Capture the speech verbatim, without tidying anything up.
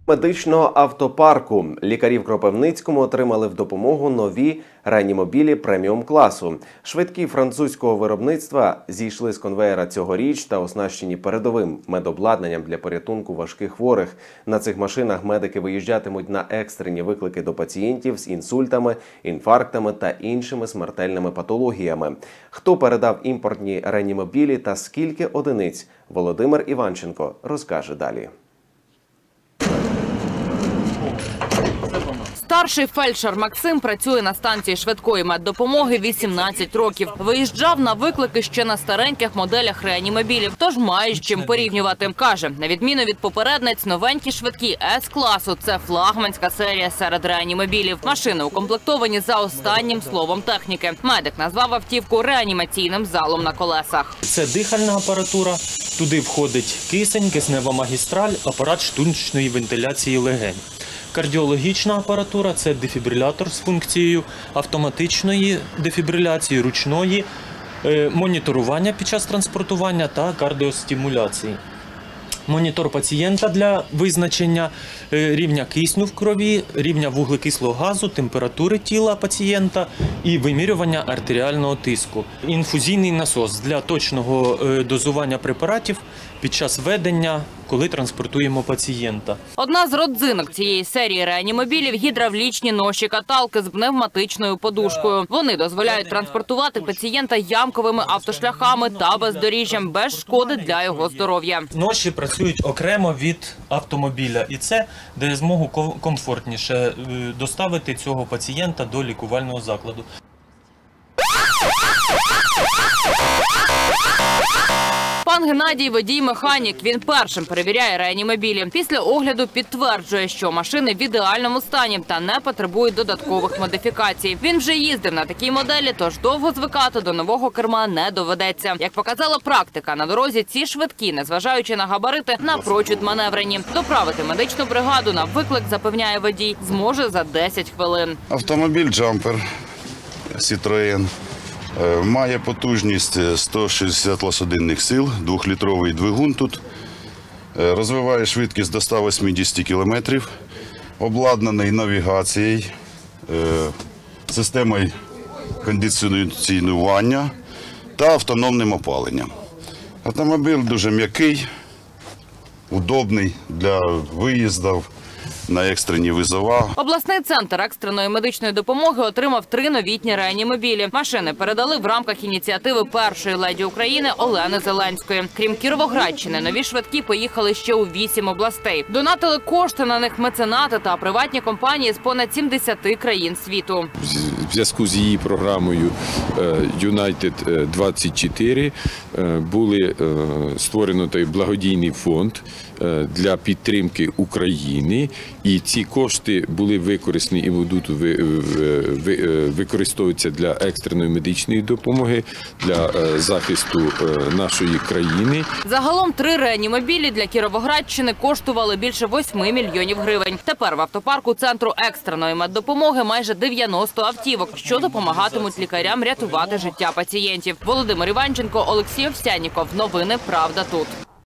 Медичного автопарку. Лікарі в Кропивницькому отримали в допомогу нові реанімобілі преміум-класу. Швидкі французького виробництва зійшли з конвеєра цьогоріч та оснащені передовим медобладнанням для порятунку важких хворих. На цих машинах медики виїжджатимуть на екстрені виклики до пацієнтів з інсультами, інфарктами та іншими смертельними патологіями. Хто передав імпортні реанімобілі та скільки одиниць, Володимир Іванченко розкаже далі. Старший фельдшер Максим працює на станції швидкої меддопомоги вісімнадцять років. Виїжджав на виклики ще на стареньких моделях реанімобілів, тож має з чим порівнювати. Каже, на відміну від попередниць, новенькі швидкі С-класу – це флагманська серія серед реанімобілів. Машини укомплектовані за останнім словом техніки. Медик назвав автівку реанімаційним залом на колесах. Це дихальна апаратура, туди входить кисень, киснева магістраль, апарат штучної вентиляції легень. Кардіологічна апаратура – це дефібрилятор з функцією автоматичної дефібриляції, ручної, моніторування під час транспортування та кардіостимуляції. Монітор пацієнта для визначення рівня кисню в крові, рівня вуглекислого газу, температури тіла пацієнта і вимірювання артеріального тиску. Інфузійний насос для точного дозування препаратів під час ведення, коли транспортуємо пацієнта. Одна з родзинок цієї серії реанімобілів – гідравлічні ноші-каталки з пневматичною подушкою. Вони дозволяють транспортувати пацієнта ямковими автошляхами та бездоріжжям без шкоди для його здоров'я. Ноші працюють окремо від автомобіля, і це дає змогу комфортніше доставити цього пацієнта до лікувального закладу. Пан Геннадій – водій-механік. Він першим перевіряє реанімобілі. Після огляду підтверджує, що машини в ідеальному стані та не потребують додаткових модифікацій. Він вже їздив на такій моделі, тож довго звикати до нового керма не доведеться. Як показала практика, на дорозі ці швидкі, незважаючи на габарити, напрочуд маневрені. Доправити медичну бригаду на виклик, запевняє водій, зможе за десять хвилин. Автомобіль «Джампер» «Сітроен». Має потужність сто шістдесят лошадиних сил, двохлітровий двигун тут, розвиває швидкість до ста восьмидесяти кілометрів, обладнаний навігацією, системою кондиціонування та автономним опаленням. Автомобіль дуже м'який, удобний для виїздів на екстрені визова. Обласний центр екстреної медичної допомоги отримав три новітні реанімобілі. Машини передали в рамках ініціативи першої леді України Олени Зеленської. Крім Кіровоградщини, нові швидкі поїхали ще у вісім областей. Донатили кошти на них меценати та приватні компанії з понад сімдесяти країн світу. В зв'язку з її програмою Юнайтед двадцять чотири були створено той благодійний фонд для підтримки України. І ці кошти були використані і будуть використовуватися для екстреної медичної допомоги, для захисту нашої країни. Загалом три реанімобілі для Кіровоградщини коштували більше восьми мільйонів гривень. Тепер в автопарку Центру екстреної меддопомоги майже дев'яносто автівок, що допомагатимуть лікарям рятувати життя пацієнтів. Володимир Іванченко, Олексій Овсянніков. Новини «Правда тут».